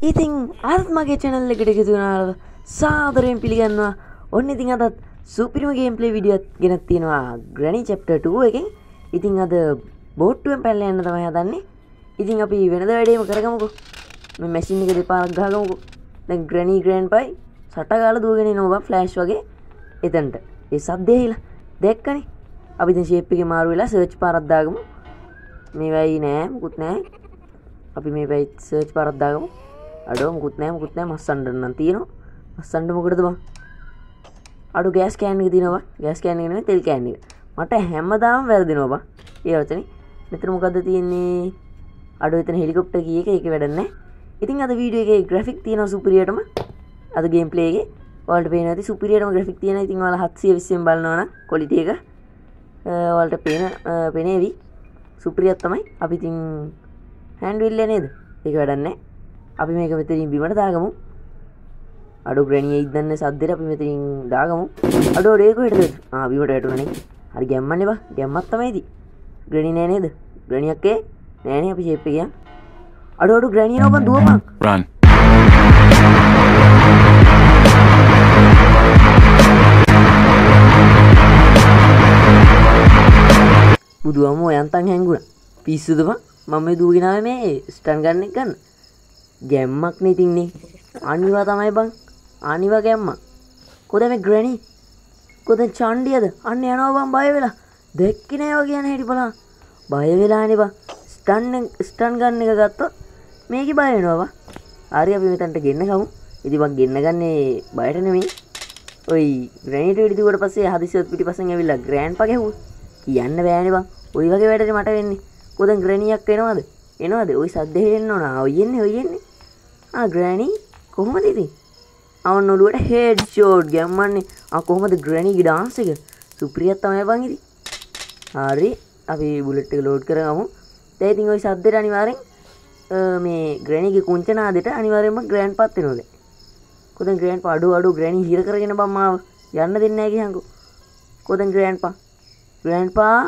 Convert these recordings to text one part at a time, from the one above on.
ඉතින් අදත් මගේ channel එකට එකතු වුණාම සාදරයෙන් පිළිගන්නවා. ඔන්න ඉතින් අදත් සුපිරිම ගේම්ප්ලේ වීඩියෝයක් ගෙනත් තියෙනවා Granny chapter 2 එකෙන්. ඉතින් අද බෝට්ටුවෙන් පැනලා යන්න තමයි හදන්නේ. ඉතින් අපි වෙනද වැඩේම කරගමුකෝ. මේ මැෂින් එක දෙපාරක් ගහගමුකෝ. දැන් Granny grandpa සට ගාලා දුවගෙන එනවා ෆ්ලෑෂ් වගේ එතනට. ඒ සද්දේ හිලා දැක්කනේ. අපි දැන් ෂේප් එකේ මාරු වෙලා සර්ච් පාරක් දාගමු. මේ වෙයි නෑ මුකුත් නෑ. අපි මේ වෙයි සර්ච් පාරක් දාගමු. අඩෝ මුකුත් නෑ මස්සන්න නම් තියෙනවා. මස්සන්න මොකටද බං? අඩෝ ගෑස් කෑන් එක තියෙනවා. ගෑස් කෑන් එක නෙමෙයි තෙල් කෑන් එක. මට හැමදාම වැරදිනවා බං. ඒ වචනේ. මෙතන මොකද්ද තියෙන්නේ? අඩෝ එතන හෙලිකොප්ටර් කී එක ඒකේ වැඩක් නෑ. ඉතින් අද වීඩියෝ එකේ ග්‍රැෆික් තියෙනවා සුපිරියටම. අද ගේම් ප්ලේ එකේ ඔයාලට පේනවා ඇති සුපිරියටම ග්‍රැෆික් තියෙනවා. ඉතින් ඔයාලා 720 න් බලනවා නම් ක්වොලිටි එක ඔයාලට පේනේවි. සුපිරියක් තමයි. අපි ඉතින් හෑන්ඩ් විල් නේද? ඒක වැඩක් නෑ. අපි මේක මෙතනින් බිමට දාගමු. අඩෝ ග්‍රැනි ඉදන්න සද්දෙට අපි මෙතනින් දාගමු. අඩෝ ඒක කොහෙටද? බිමට වැටුණානේ. හරි ගැම්මන්නේ බා. ගැම්මක් තමයි ඉති. ග්‍රැනි නෑ නේද? ග්‍රැනියක් නෑනේ අපි ෂේප් එක යන්. අඩෝ ග්‍රැනි එනවා බං දුවපන්. run බුදුවම යන්තම් හැංගුණා. පිස්සුද බං? මම මේ දුවගෙන ආවේ මේ ස්ටන් ගන්න එක ගන්න. ගැම්මක් නේ තින්නේ. අනිවා තමයි බං. අනිවා ගැම්මක්. කොහෙද මේ ග්‍රැනි? කොහෙද චණ්ඩියද? අන්න යනවා බං බය වෙලා. දැක්කේ නෑ වගේ යන හැටි බලන්න. බය වෙලානේ බං. ස්ටන් ගන්න එක ගත්තොත් මේකේ බය වෙනවා බං. හරි අපි මෙතනට ගෙන්න ගමු. ඉතින් බං ගෙන්න ගන්නේ බයට නෙමෙයි. ඔයි ග්‍රැනිට වෙඩි දුවට පස්සේ හදිසියොත් පිටිපස්සෙන් ඇවිල්ලා ග්‍රෑන්ඩ්පා ගැහුවා. කියන්න බෑනේ බං. ඔය වගේ වැඩනේ මට වෙන්නේ. කොහෙන් ග්‍රැනියක් එනවද? එනවද? ඔය සද්ද හෙන්න ඕන. ඔය එන්නේ. ග්‍රැනි කොහොමද ඉතින්? අවන්න ඔළුවට හෙඩ් ෂොට් ගැම්මන්නේ. කොහොමද ග්‍රැනිගේ ඩාන්ස් එක? සුපිරියක් තමයි බං ඉතින්. හරි අපි බුලට් එක ලෝඩ් කරගමු. දැන් ඉතින් ওই සද්දෙට අනිවාර්යෙන් මේ ග්‍රැනිගේ කුංචනාදෙට අනිවාර්යෙන්ම ග්‍රෑන්ඩ්පාත් වෙනවා දැන්. කොහෙන් ග්‍රෑන්ඩ්පා අඩෝ ග්‍රැනි හිර කරගෙන බං මාව යන්න දෙන්නේ නැහැ කියහන්කෝ. කොහෙන් ග්‍රෑන්ඩ්පා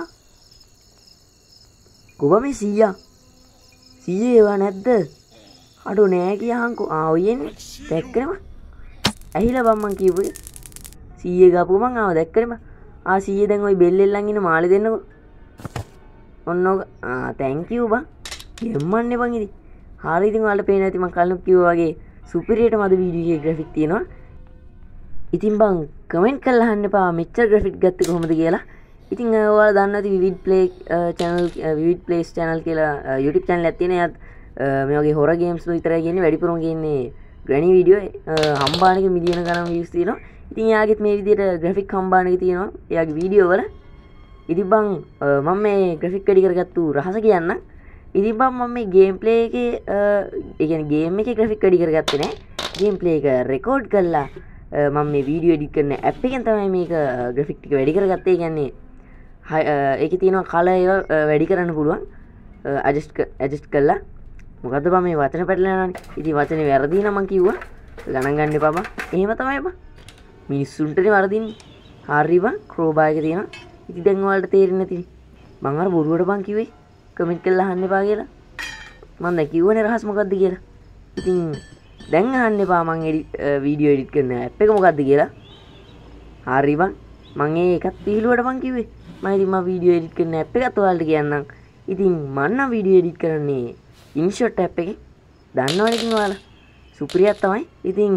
කොබමේ සීයා ඒවා නැද්ද? අඩෝ නෑ කියහන්කෝ. ඔය එන්නේ දැක්කනම ඇහිලා බං මං කියපුවේ සීයේ ගාපුව මං ආව දැක්කනම. සීයේ දැන් ওই බෙල් එල්ලන් ඉන්න මාළේ දෙන්නකෝ. ඔන්න ඔක තැන්ක් යූ බං. ගෙම්මන්නේ බං ඉතින්. හරි ඉතින් ඔයාලට පේන ඇති මං කලින් කිව්වා වගේ සුපිරියටම අද වීඩියෝ එකේ ග්‍රැෆික් තියෙනවා. ඉතින් බං කමෙන්ට් කරලා අහන්න එපා මෙච්චර ග්‍රැෆික් ගත්තේ කොහොමද කියලා. ඉතින් ඔයාලා දන්නවා ඇති විවිඩ් ප්ලේස් channel කියලා YouTube channel එකක් තියෙනවා. එයාත් මේ වගේ හොරර් ගේම්ස් විතරයි කියන්නේ. වැඩිපුරම කියන්නේ ග්‍රැනි වීඩියෝ හම්බානක මිලියන ගණන් views තියෙනවා. ඉතින් එයාගෙත් මේ විදිහට ග්‍රැෆික් හම්බානක තියෙනවා එයාගේ වීඩියෝ වල. ඉතින් බං මම මේ ග්‍රැෆික් වැඩි කරගත්තු රහස කියන්න. ඉතින් බං මම මේ ගේම් ප්ලේ එකේ ඒ කියන්නේ ගේම් එකේ ග්‍රැෆික් වැඩි කරගත්තේ නෑ. ගේම් ප්ලේ එක රෙකෝඩ් කරලා මම මේ වීඩියෝ එඩිට් කරන ඇප් එකෙන් තමයි මේක ග්‍රැෆික් ටික වැඩි කරගත්තේ. ඒ කියන්නේ ඒකේ තියෙනවා කලර් ඒවා වැඩි කරන්න පුළුවන්. ඇඩ්ජස්ට් කරලා. මොකද්ද බං මේ වචන පැටලෙලා යනවනේ. ඉතින් වචනේ වැරදි නම් මං කිව්වා. ගණන් ගන්න එපා බං. එහෙම තමයි බං. මිනිස්සුන්ටනේ වරදින්නේ. හරි බං ක්‍රෝබා එක තියෙනවා. ඉතින් දැන් ඔයාලට තේරෙන්නේ නැතිනේ. මං අර බොරුවට බං කිව්වේ කමෙන්ට් කරලා අහන්න එපා කියලා. මං දැන් කිව්වනේ රහස් මොකද්ද කියලා. ඉතින් දැන් අහන්න එපා මං වීඩියෝ එඩිට් කරන ඇප් එක මොකද්ද කියලා. හරි බං මං ඒකත් පිළිලුවට බං කිව්වේ. මම වීඩියෝ එඩිට් කරන ඇප් එකත් ඔයාලට කියන්නම්. ඉතින් මම නම් වීඩියෝ එඩිට් කරන්නේ ඉන්ෂොට් ඇප් එකේ. දන්නවනේ ඉතින් ඔයාලා. සුපිරියක් තමයි. ඉතින්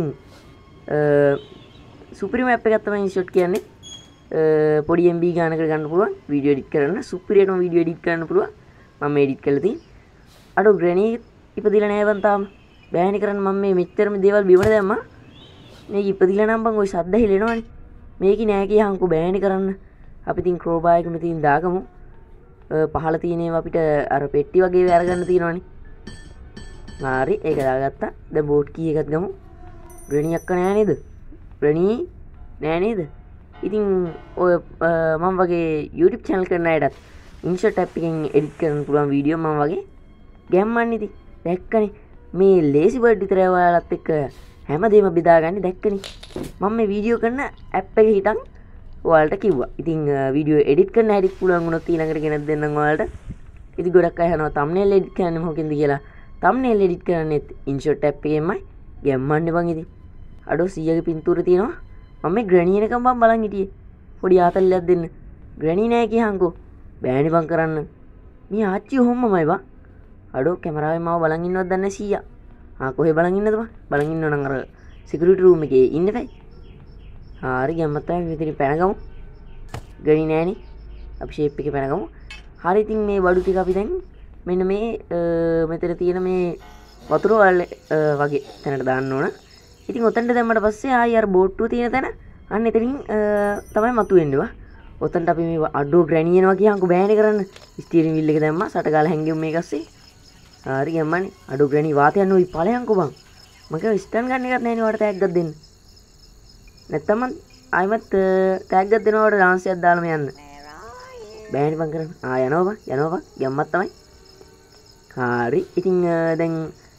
සුපිරිම ඇප් එකක් තමයි ඉන්ෂොට් කියන්නේ. පොඩි MB ගානකට ගන්න පුළුවන් වීඩියෝ එඩිට් කරන්න. සුපිරියටම වීඩියෝ එඩිට් කරන්න පුළුවන්. මම එඩිට් කරලා තියෙන්නේ. අඩෝ ග්‍රැනි ඉපදිලා නෑ බං තාම. බෑනේ කරන්න මම මේ මෙච්චරම දේවල් බිමට දැම්මා. මේක ඉපදිලා නම් බං ওই සද්ද හෙලෙනවනේ. මේකේ නෑ කියහන්කෝ බෑනේ කරන්න. අපි ඉතින් ක්‍රෝබා එක මෙතනින් දාගමු. පහළ තියෙන ඒවා අපිට අර පෙට්ටි වගේ අරගන්න තියෙනවනේ. හරි ඒක දාගත්තා. දැන් බෝට් කී එකත් ගමු. ග්‍රැනි අක්ක නෑ නේද? ග්‍රැනි නෑ නේද? ඉතින් ඔය මම වගේ YouTube channel කරන අයටත් ඉන්ෂොට් ඇප් එකෙන් එඩිට් කරන්න පුළුවන් වීඩියෝ මම වගේ ගැම්මන්නේ ඉතින්. දැක්කනේ මේ ලේසි බර්ඩ් විතරයි ඔයාලත් එක්ක හැමදේම බෙදාගන්නේ දැක්කනේ. මම මේ වීඩියෝ කරන ඇප් එකේ හිටන් ඔයාලට කිව්වා. ඉතින් වීඩියෝ එඩිට් කරන්න හැටි පුළුවන් වුණොත් ඊළඟට ගෙනත් දෙන්නම් ඔයාලට. ඉතින් ගොඩක් අය අහනවා thumbnail edit කරන්න මොකෙන්ද කියලා. thumbnail edit කරන්නෙත් InShot app එකෙන්මයි ගැම්මන්නේ බං ඉතින් අඩෝ 100ක පින්තූර තියෙනවා මම මේ ග්‍රැනි එනකම් බං බලන් හිටියේ පොඩි ආතල්ලයක් දෙන්න ග්‍රැනි නෑ කියහන්කෝ බෑනේ බං කරන්න මේ ආච්චි ඔහොමමයි බං අඩෝ කැමරාවෙන් මාව බලන් ඉන්නවද දන්නේ 100 කොහෙ බලන් ඉන්නද බං බලන් ඉන්නව නම් අර සිකියුරිටි රූම් එකේ ඉන්න බෑ හරි ගැම්මත් තමයි මෙතන පැනගමු ග්‍රැනි නෑනේ අපි ෂේප් එකේ පැනගමු හරි ඉතින් මේ බඩු ටික අපි දැන් මෙන්න මේ මෙතන තියෙන මේ වතුර වගේ තැනට දාන්න ඕන. ඉතින් ඔතනට දැම්මට පස්සේ ආයි අර බෝට්ටුව තියෙන තැන අන්න එතනින් තමයි මතුවෙන්නේ. ඔතනට අපි මේ අඩෝ ග්‍රැනි එනවා කියහන්කෝ බෑනේ කරන්න. ස්ටියරින් වීල් එක දැම්මා සටගාලා හැංගෙමු මේ ගස්සේ. හරි ගම්මනේ අඩෝ ග්‍රැනි වාතය යන්න ওই ඵලයන්කෝ බං. මම කිව්වා ස්ටන් ගන්න එකක් නෑනේ ඔයාලට ටැග් එකක් දෙන්න. නැත්තම් මම ආයිමත් ටැග් එකක් දෙනවා ඔයාලට ඩාන්ස් එකක් දාලා යන්න. බෑනේ බං කරන්න. යනවා බං ගැම්මත් තමයි. හරි ඉතින් දැන්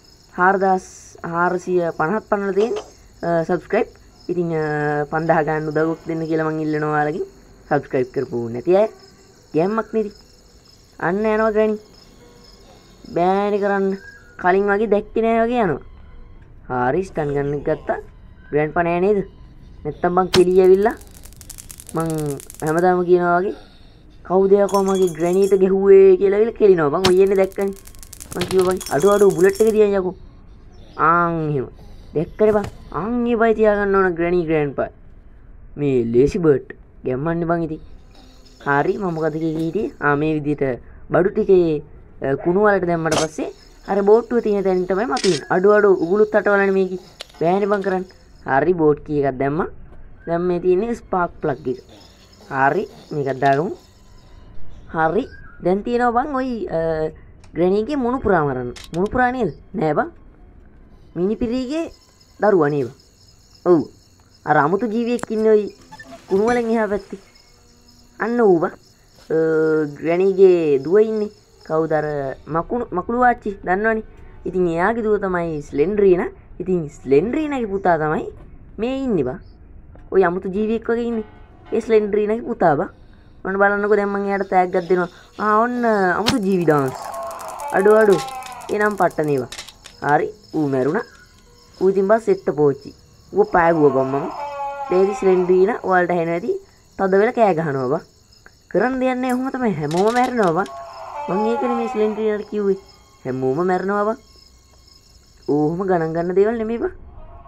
4450ක් පන්නලා තියෙන subscribe ඉතින් 5000 ගන්න උදව්වක් දෙන්න කියලා මං ඉල්ලනවා ඔයාලගෙන් subscribe කරපු නැති අය ගැම්මක් නෙති අන්න යනවා ග්‍රැනි බෑනේ කරන්න කලින් වගේ දැක්කේ නෑ වගේ යනවා හරි ස්ටන් ගන්න ගත්තා ග්‍රැන්ඩ්පා නෑ නේද නැත්තම් මං කෙලිය ඇවිල්ලා මං හැමදාම කියනවා වගේ කවුද යකෝ මගේ ග්‍රැනිට ගෙහුවේ කියලා විල කෙලිනවා බං ඔය එන්නේ දැක්කනේ මං කිව්වා බං අඩෝ බුලට් එක තියන් යකෝ ආන් එහෙම දැක්කනේ බං ආන් ඒ බයි තියාගන්න ඕන ග්‍රැනි ග්‍රෑන්ඩ්පා මේ ලේසි බර්ඩ් ගැම්මන්නේ බං ඉතින් හරි මම මොකද කිව්වේ මේ විදිහට බඩු ටිකේ කුණු වලට දැම්මට පස්සේ අර බෝට්ටුව තියෙන තැනින් තමයි මතුවෙන්නේ අඩෝ උගුලුත් අටවලනේ මේකේ බෑනේ බං කරන්න හරි බෝට් කී එකක් දැම්මා දැන් මේ තියෙන්නේ ස්පාර්ක් ප්ලග් එක හරි මේකත් දාගමු හරි දැන් තියෙනවා බං ওই ග්‍රැනිගේ මුණුපුරා මරන්න මුණුපුරා නේද නෑ බං මිනිපිරිගේ දරුවා නේද ඔව් අර අමුතු ජීවියෙක් ඉන්නේ ওই කුණු වලින් එහා පැත්තේ අන්න ඌ බං ග්‍රැනිගේ දුව ඉන්නේ කවුද අර මකුළු ආච්චි දන්නවනේ ඉතින් එයාගේ දුව තමයි ස්ලෙන්ඩ්‍රීනා ඉතින් ස්ලෙන්ඩ්‍රීනාගේ පුතා තමයි මේ ඉන්නේ බං ওই අමුතු ජීවියෙක් වගේ ඉන්නේ ඒ ස්ලෙන්ඩ්‍රීනාගේ පුතා බං ඔන්න බලන්නකෝ දැන් මම එයාට ටැග් එකක් දෙනවා ඔන්න අමුතු ජීවි ඩාන්ස් අඩෝ එනම් පට්ටනේවා හරි ඌ මැරුණා ඌ ඉතින් බස් සෙට්ට පෝච්චි ඌ පෑගුවා බම් මම ඩේවි ස්ලෙන්ඩ්‍රීනා ඔයාලට ඇහෙනවා ඇති තද වෙලා කෑ ගහනවා බං කරන් දෙන්නේ ඔහොම තමයි හැමෝම මැරෙනවා බං මං ඒකනේ මේ ස්ලෙන්ඩ්‍රීනාට කිව්වේ හැමෝම මැරෙනවා බං ඕහොම ගණන් ගන්න දේවල් නෙමෙයි බං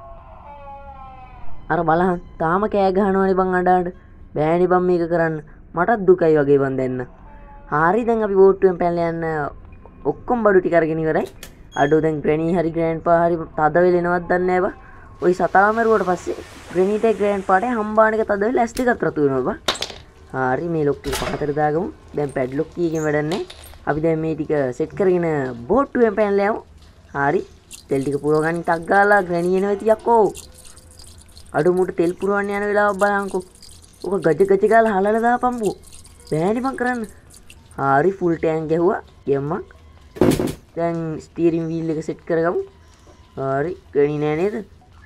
අර බලහන් තාම කෑ ගහනවනේ බං අඬ බෑනේ බං මේක කරන්න මටත් දුකයි වගේ බං දැන්න හරි දැන් අපි බෝට්ටුවෙන් පැනලා යන්න ඔක්කොම බඩු ටික අරගෙන ඉවරයි අඩෝ දැන් ග්‍රැනි හරි ග්‍රෑන්ඩ්පා හරි තද වෙලෙනවත් දන්නේ නැහැ බං ওই සතා මරුවට පස්සේ ග්‍රැනිට ග්‍රෑන්ඩ්පාට හම්බාන එක තද වෙලා ඇස් දෙකත් රතු වෙනවා බං හරි මේ ලොක් එක පහතට දාගමු දැන් පැඩ්ලොක් කීයකින් වැඩක් නැහැ අපි දැන් මේ ටික සෙට් කරගෙන බෝට්ටුවෙන් පැනලා යමු හරි තෙල් ටික පුරව ගන්න ටක් ගාලා ග්‍රැනි එනවා තියක්කෝ අඩෝ මුට තෙල් පුරවන්න යන වෙලාව බලන්කෝ ඔක ගජ ගාලා හලලා දාපම්බෝ බෑනේ බං කරන්න හරි ෆුල් ටැංක් ගැහුවා යම්මක් දැන් ස්ටියරින් වීල් එක සෙට් කරගමු හරි ගණි නෑ නේද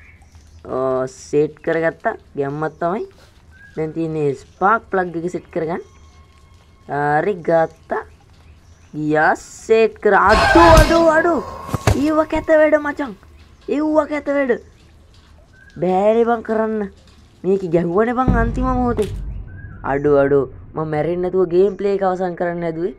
සෙට් කරගත්තා ගැම්මක් තමයි දැන් තියෙන්නේ ස්පාර්ක් ප්ලග් එක සෙට් කරගන්න හරි ගත්තා ගියා සෙට් කර අඩෝ ඊව කැත වැඩ මචං ඒව කැත වැඩ බෑනේ බං කරන්න මේක ගැහුවනේ බං අන්තිම මොහොතේ අඩෝ මම මැරෙන්නේ නැතුව ගේම් ප්ලේ එක අවසන් කරන්න හැදුවේ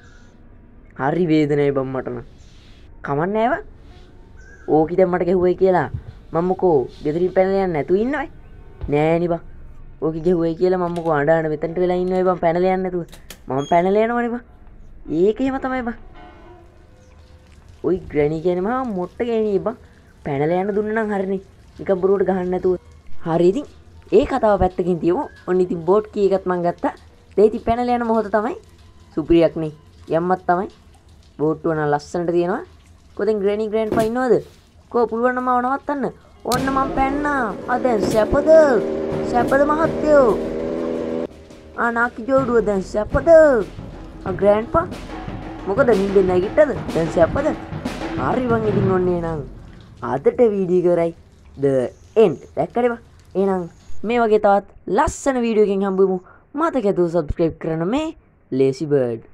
හරි වේදනයි බං මට නම් කමන්නේ නෑව ඕකි දැන් මට ගැහුවයි කියලා මම මොකෝ ගෙදරින් පැනලා යන්න නැතුව ඉන්නවයි නෑනේ බං ඕකි ගැහුවයි කියලා මම මොකෝ අඬ මෙතනට වෙලා ඉන්නවයි බං පැනලා යන්න නැතුව මම පැනලා යනවනේ බං ඒක එහෙම තමයි බං ඔයි ග්‍රැනි කියන්නේ මහා මොට්ට ගෑණි බං පැනලා යන්න දුන්න නම් හරිනේ නිකන් බොරුවට ගහන්න නැතුව හරි ඉතින් ඒ කතාව පැත්තකින් තියමු ඔන්න ඉතින් බෝට් කී එකත් මං ගත්තා දැන් ඉතින් පැනලා යන මොහොත තමයි සුපිරියක් නේ යම්මත් තමයි බෝට්ටුව නම් ලස්සනට තියෙනවා කොතෙන් ග්‍රැනි ග්‍රෑන්ඩ්පා ඉන්නවද කෝ පුළුවන් නම් මාව නවත්තන්න ඕන්න මං පැන්නා දැන් සැපද මහත්තයෝ නාකි ජෝඩුව දැන් සැපද ග්‍රෑන්ඩ්පා මොකද නිින්දෙන් නැගිට්ටද දැන් සැපද හරි බං ඉතින් ඔන්නේ නම් අදට වීඩියෝ කරයි the end දැක්කද බං එහෙනම් මේ වගේ තවත් ලස්සන වීඩියෝ එකකින් හම්බෙමු මතක ඇතුව subscribe කරන්න මේ lazy bird